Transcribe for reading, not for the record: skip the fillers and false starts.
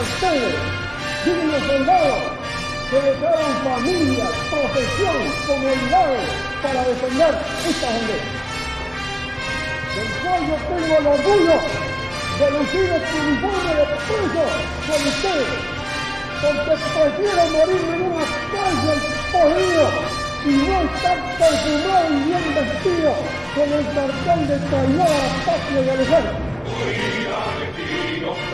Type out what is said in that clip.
ustedes, dignos soldados, que dejaron familia, profesión, comunidad para defender esta bandera, del cual yo tengo el orgullo de lucir este uniforme de preso con ustedes, porque prefiero morirme en una cárcel podrido y no estar perfumado y bien vestido con el cartel de traidor a la patria y al ejército.